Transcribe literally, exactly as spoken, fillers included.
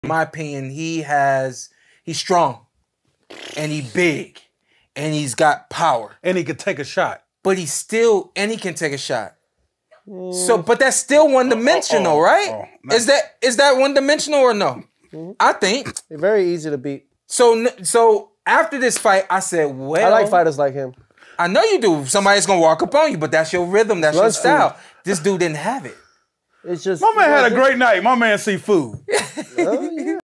In my opinion, he has he's strong and he big and he's got power and he can take a shot. But he's still and he can take a shot. Mm. So, but that's still one dimensional, oh, oh, right? Oh, nice. Is that is that one dimensional or no? Mm-hmm. I think it's very easy to beat. So, so after this fight, I said, well, I like fighters like him. I know you do. Somebody's gonna walk up on you, but that's your rhythm. That's your style. This dude didn't have it. It's just my man had a great night. My man see food. Oh, yeah.